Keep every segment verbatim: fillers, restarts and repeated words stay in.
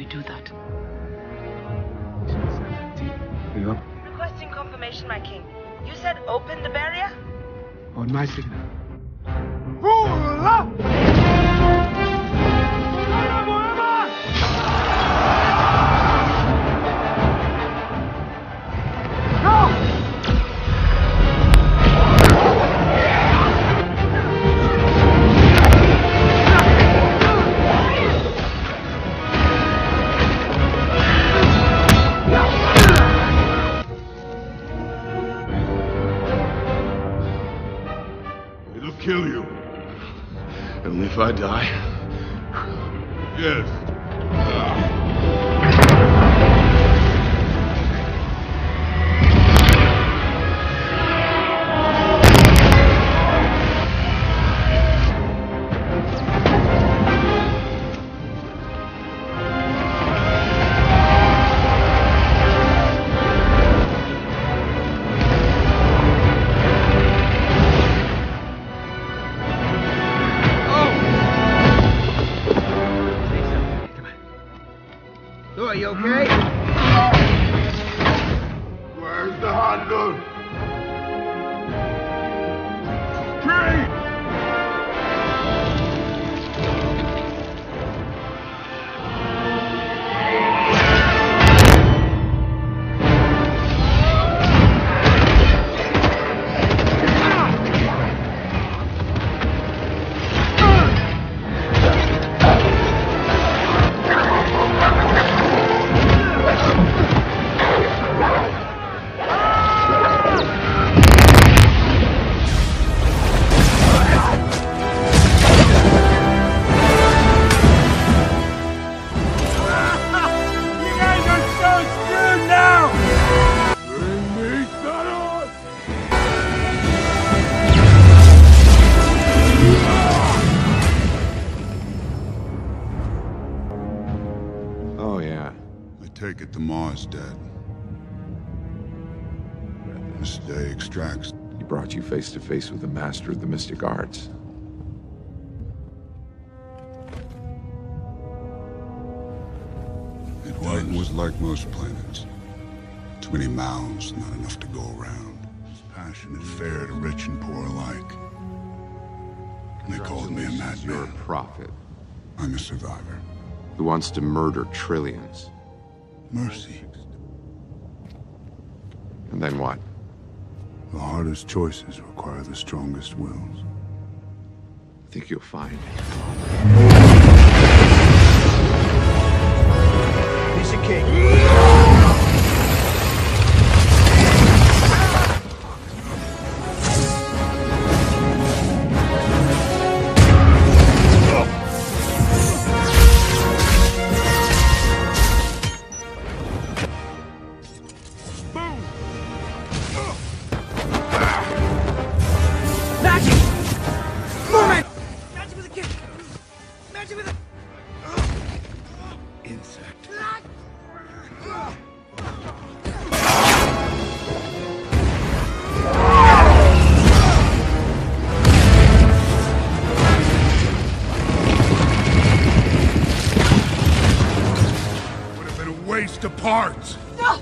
we do that? Are you up? Requesting confirmation, my king. You said open the barrier? On my signal. Kill you. And if I die, yes. Are you okay? Where's the handle? Tree! Take it to Mars, Dad. This day extracts. He brought you face to face with the master of the mystic arts. Titan was like most planets. Too many mouths, not enough to go around. His passion is fair to rich and poor alike. They called me a madman. You're a prophet. I'm a survivor. Who wants to murder trillions. Mercy. And then what? The hardest choices require the strongest wills. I think you'll find. Piece of cake. Waste of parts. No.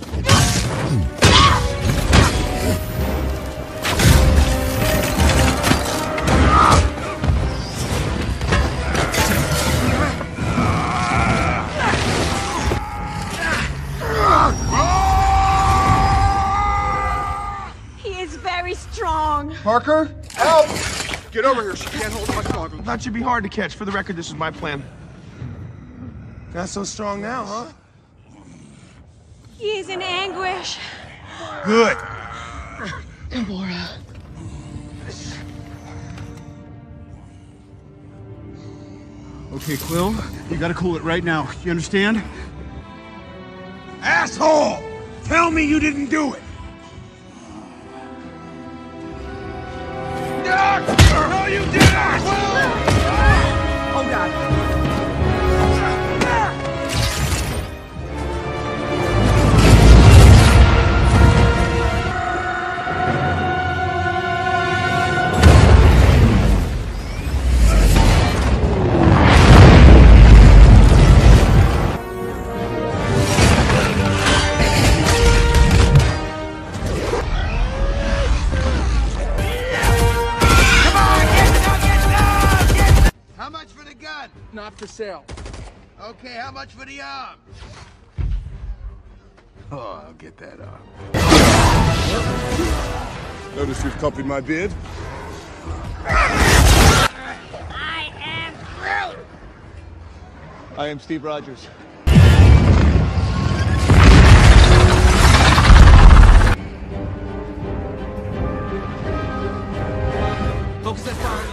He is very strong. Parker, help! Get over here. She can't hold much longer. That should be hard to catch. For the record, this is my plan. Not so strong now, huh? He is in anguish. Good. Gamora. Okay, Quill, you gotta cool it right now. You understand? Asshole! Tell me you didn't do it! No, you did it! Oh, God. sale. Okay, how much for the arm? Oh, I'll get that arm. Notice you've copied my beard? I am Groot! I am Steve Rogers. Focus that fire.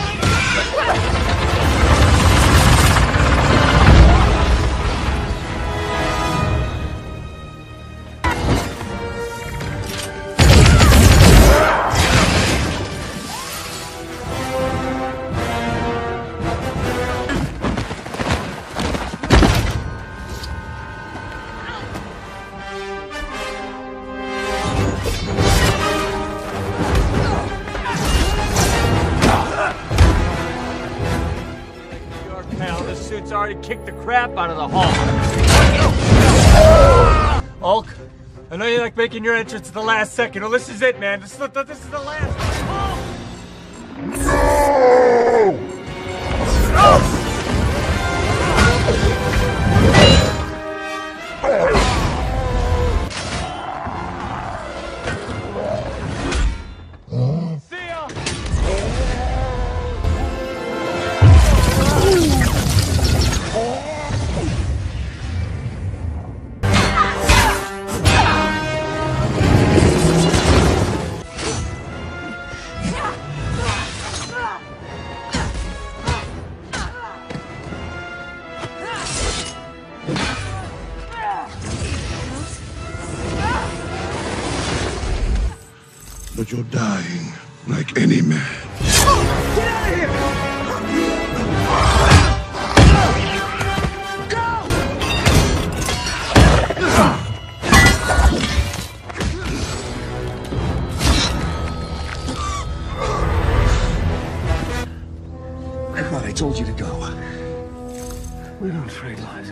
Already kicked the crap out of the Hulk. Hulk, I know you like making your entrance at the last second. Well, this is it, man. This is the, this is the last. Hulk! No! See ya! But you're dying like any man. Get out of here! Go! I thought I told you to go. We don't trade lies.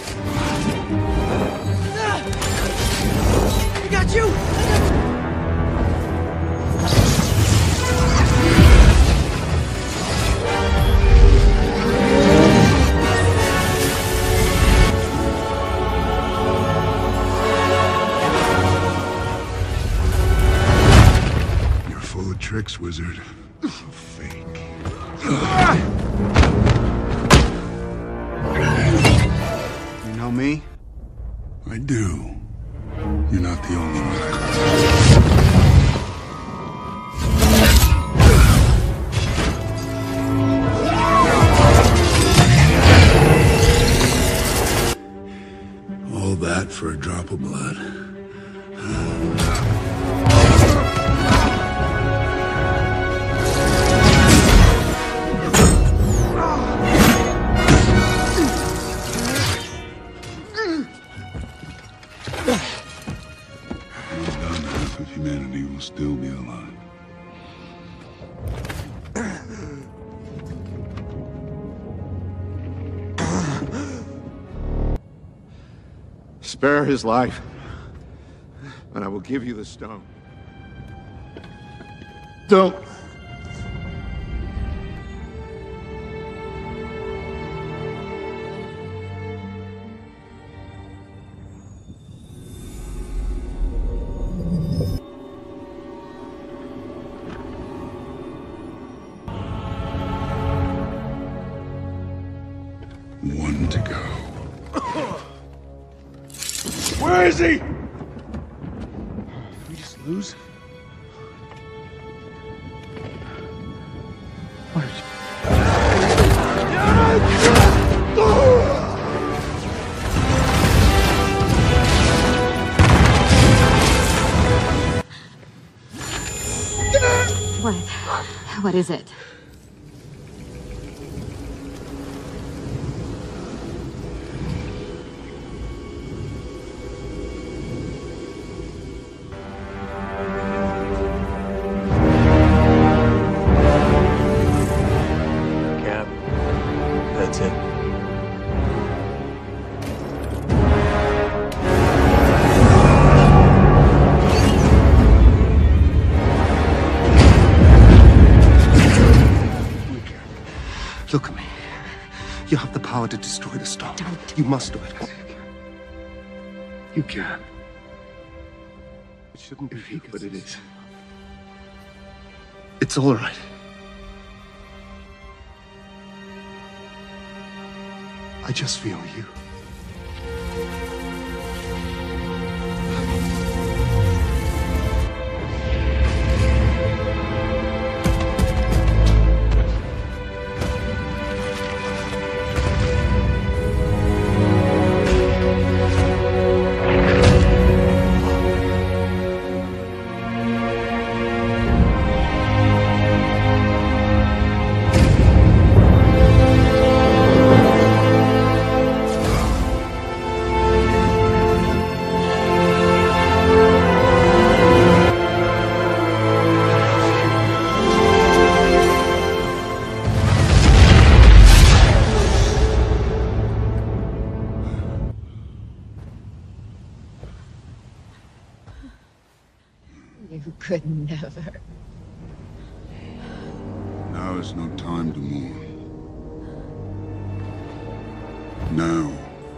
I got you! You're full of tricks, wizard. Fake. You know me? I do. You're not the only one. All that for a drop of blood. Humanity will still be alive. Spare his life, and I will give you the stone. Don't. One to go. Where is he? Did we just lose? What did What? What is it? That's it. You have the power to destroy the storm. Don't. You must do it. You can. It shouldn't be, If he but it gets is. It's all right. I just feel you. You could never. Now is no time to mourn. Now.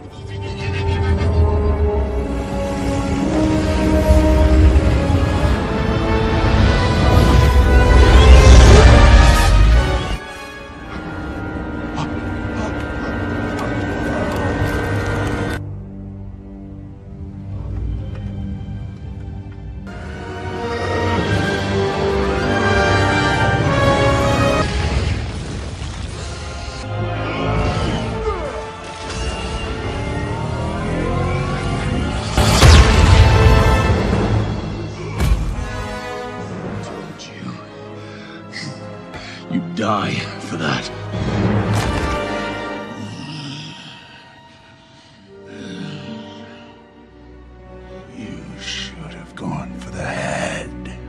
You die for that. You should have gone for the head.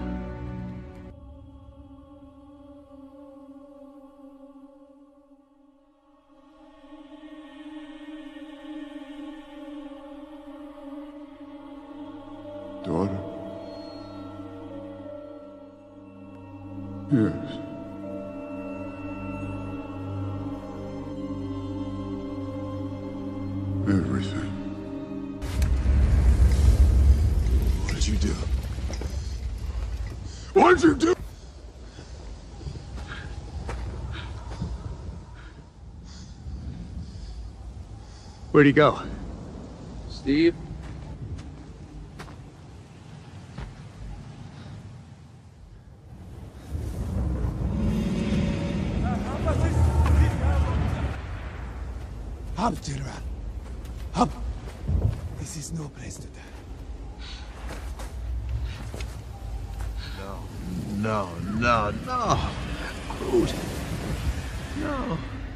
Daughter? Yes. Everything. What did you do? What did you do? Where'd he go? Steve? Up, General. Up. This is no place to die. No, no, no. Groot. No.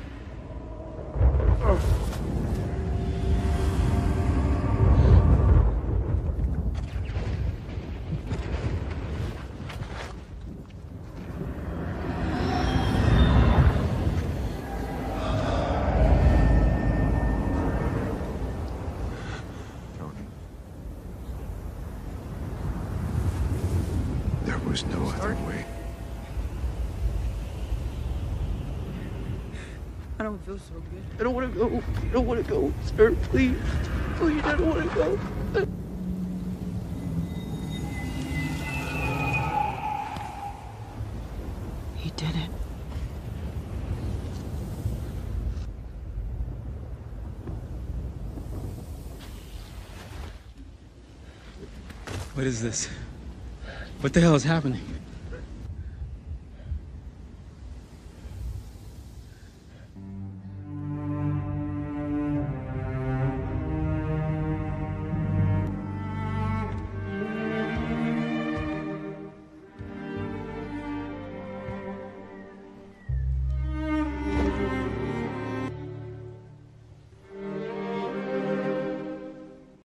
There was no other way. I don't feel so good. I don't want to go. I don't want to go, sir. Please. Please, I don't want to go. He did it. What is this? What the hell is happening?